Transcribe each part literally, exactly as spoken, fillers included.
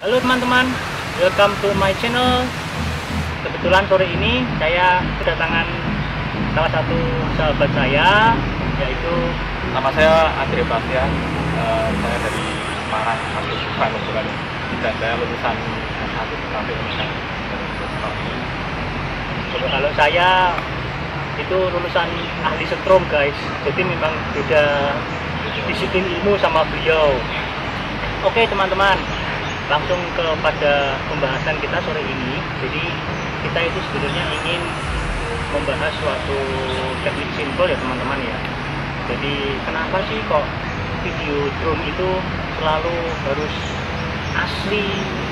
Halo teman-teman, welcome to my channel. Kebetulan sore ini saya kedatangan salah satu sahabat saya, yaitu nama saya Andri Bastian. Uh, saya dari Semarang, asli Semarang kebetulan, dan saya lulusan S satu sampai lulusan. Kalau saya itu lulusan ahli setrum guys, jadi memang beda disiplin ilmu sama beliau. Oke teman-teman, langsung kepada pembahasan kita sore ini. Jadi kita itu sebenarnya ingin membahas suatu teknik simpel ya teman-teman ya. Jadi kenapa sih kok video drone itu selalu harus asli,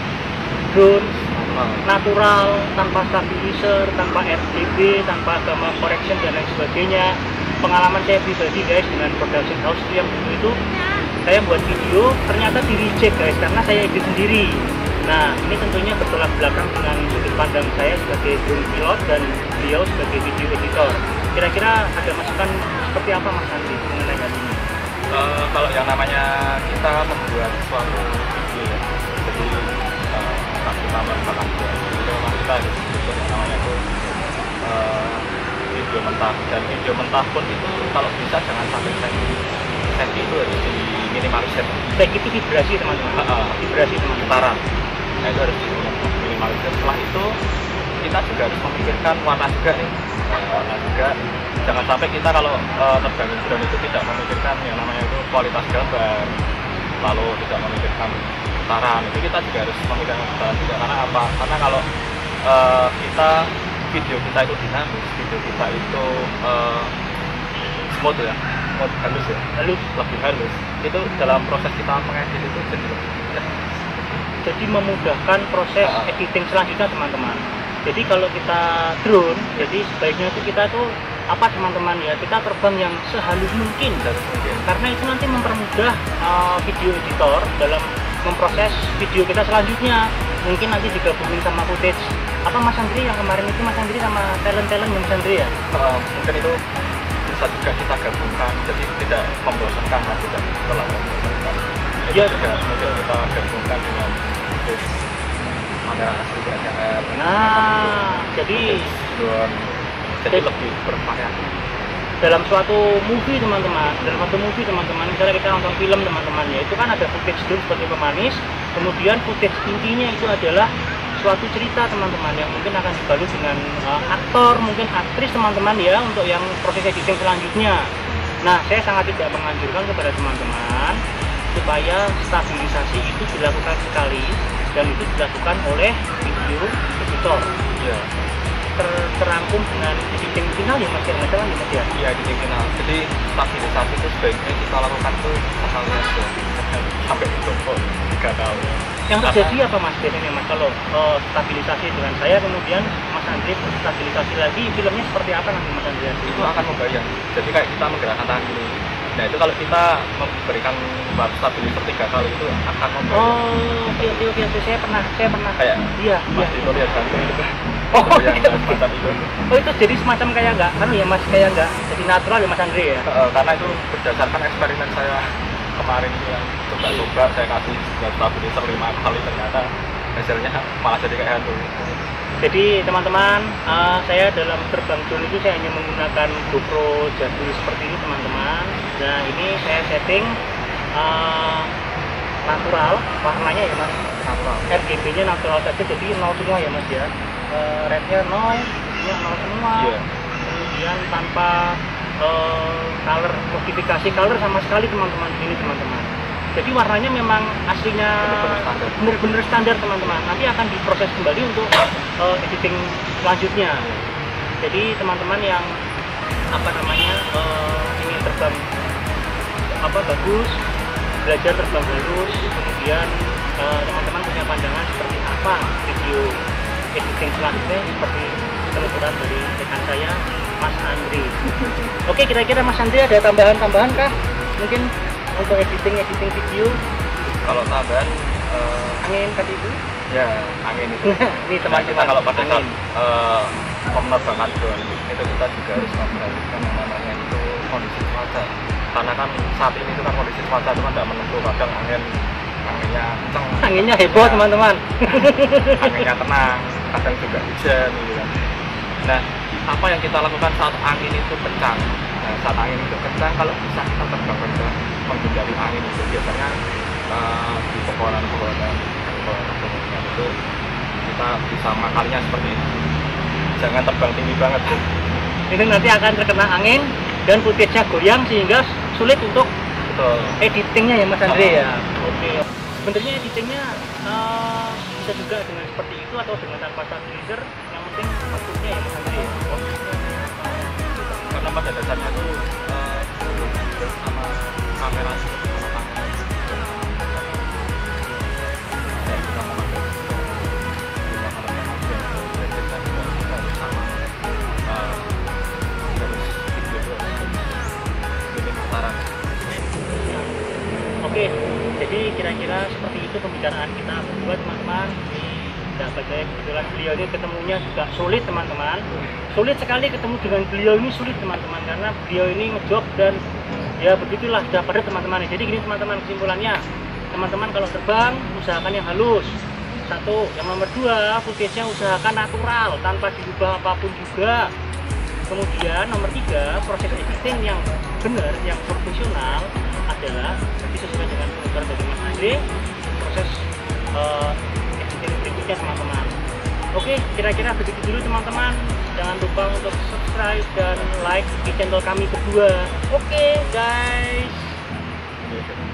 drone natural, tanpa stabilizer, tanpa R G B, tanpa gamma correction dan lain sebagainya. Pengalaman saya pribadi guys dengan production house yang dulu itu saya buat video ternyata di reject guys karena saya edit sendiri. Nah ini tentunya bertolak belakang dengan sudut pandang saya sebagai drone pilot dan beliau sebagai video editor. Kira-kira ada masukan seperti apa Mas Andri mengenai hal ini? Uh, kalau yang namanya kita membuat suatu video ya, jadi uh, kita membuat video memang kita harus betul yang namanya itu uh, video mentah, dan video mentah pun itu kalau bisa jangan sampai senti senti itu harus diminimalisir. Baik itu vibrasi teman-teman, uh, vibrasi teman-teman, getaran, nah itu harus diminimalisir. Setelah itu kita juga harus memikirkan warna juga nih, warna juga. Jangan sampai kita kalau uh, terbangin drone itu tidak memikirkan yang namanya itu kualitas gambar, lalu tidak memikirkan getaran. Itu kita juga harus memikirkan getaran juga. Karena apa? Karena kalau uh, kita video kita itu dinamis, video kita itu uh, smooth ya, smooth halus ya, halus lebih halus. Itu dalam proses kita mengedit itu jadi lebih mudah. Jadi memudahkan proses uh, editing selanjutnya teman-teman. Jadi kalau kita drone, jadi sebaiknya itu kita tuh apa teman-teman ya, kita terbang yang sehalus mungkin, mungkin. Karena itu nanti mempermudah uh, video editor dalam memproses video kita selanjutnya. Mungkin nanti digabungin sama footage apa Mas Andri yang kemarin itu Mas Andri sama talent-talent Mas Andri ya? Uh, mungkin itu bisa juga kita gabungkan, jadi tidak membosankan lah, tidak terlalu membosankan. Itu ya, juga mungkin kita gabungkan dengan footage kamera asli D S L R. Nah, jadi drone, jadi lebih bervariasi. Dalam suatu movie teman-teman, dalam suatu movie teman-teman, misalnya kita nonton film teman-teman ya, itu kan ada footage drone sebagai pemanis, kemudian footage intinya itu adalah suatu cerita teman-teman yang mungkin akan dibalut dengan uh, aktor, mungkin aktris teman-teman ya, untuk yang proses editing selanjutnya. Nah, saya sangat tidak menganjurkan kepada teman-teman supaya stabilisasi itu dilakukan sekali dan itu dilakukan oleh video editor. Ya. Ter terangkum dengan editing final ya Mas ya, nggak salah ya Mas ya? Iya, editing final. Jadi stabilisasi itu sebaiknya kita lakukan tuh sekali aja, sampai itu kok tiga tahun. Yang terjadi apa Mas biasanya Mas kalau uh, stabilisasi dengan saya kemudian Mas Andri stabilisasi lagi, filmnya seperti apa nanti Mas Andri? Itu akan membayang. Jadi kayak kita menggerakkan tangan gini. Nah itu kalau kita memberikan baru stabilizer tiga kali itu akan membayang. Oh oke oke oke, saya pernah saya pernah. Kayak iya Mas iya. itu lihat gantung itu. Oh, yang gitu. semacam itu. Oh itu jadi semacam kayak enggak kan ya Mas, kayak enggak jadi natural ya Mas Andri ya? Uh, karena itu berdasarkan eksperimen saya kemarin itu yang coba-coba saya kasih stabilizer lima kali, ternyata hasilnya malah jadi kayak hantu. Jadi teman-teman, uh, saya dalam terbang drone itu saya hanya menggunakan GoPro jadul seperti ini teman-teman. Nah ini saya setting uh, natural, warnanya ya Mas, natural. R G B-nya natural saja, jadi nol semua ya Mas ya. Uh, rednya nol, ini nol semua. Yeah. Kemudian tanpa uh, color, modifikasi color sama sekali teman-teman ini teman-teman. Jadi warnanya memang aslinya benar-benar standar teman-teman. Nanti akan diproses kembali untuk uh, editing selanjutnya. Jadi teman-teman yang apa namanya uh, ingin terbang apa bagus, belajar terbang bagus, kemudian teman-teman uh, punya pandangan seperti apa video editing selanjutnya, seperti penuturan dari rekan saya Mas Andri. Oke, kira-kira Mas Andri ada tambahan-tambahan kah mungkin untuk editing editing video? Kalau tambahan uh, angin tadi itu ya, angin itu ini teman-teman kita kalau pada saat uh, penerbangan drone itu kita juga harus memperhatikan yang namanya itu kondisi cuaca, karena kan saat ini itu kan kondisi cuaca itu kan tidak menentu, kadang angin anginnya kenceng, Anginnya heboh ya, teman-teman. anginnya tenang, kadang juga hujan gitu kan. Nah, apa yang kita lakukan saat angin itu kencang? Nah, saat angin itu kencang, kalau bisa kita terbang kencang menghindari angin itu biasanya uh, di pepohonan-pepohonan pepohonan itu kita bisa makanya seperti ini. Jangan terbang tinggi banget. Ini nanti akan terkena angin dan footage-nya goyang sehingga sulit untuk Betul. editingnya ya Mas Andre ya. Oke. Sebenarnya editingnya uh, bisa juga dengan seperti itu atau dengan tanpa stabilizer, yang penting outputnya ya Mas Andre ya. Karena pada dasarnya itu uh, sama kamera sama kamera dan kita memakai sama terus video ini putaran. Oke, jadi kira-kira seperti itu pembicaraan kita berdua teman-teman. Nah, bagi kebetulan beliau ini ketemunya juga sulit teman-teman. Sulit sekali ketemu dengan beliau ini, sulit teman-teman, karena beliau ini ngejob dan ya begitulah sudah pada teman-teman. Jadi gini teman-teman, kesimpulannya, teman-teman kalau terbang usahakan yang halus. Satu, yang nomor dua, footage-nya usahakan natural tanpa diubah apapun juga. Kemudian nomor tiga, proses editing yang benar, yang profesional adalah disesuaikan dengan kebutuhan dari Mas Andre, proses uh, editing berikutnya teman-teman. Oke, kira-kira begitu dulu teman-teman. Jangan lupa untuk subscribe dan like di channel kami berdua. Oke guys.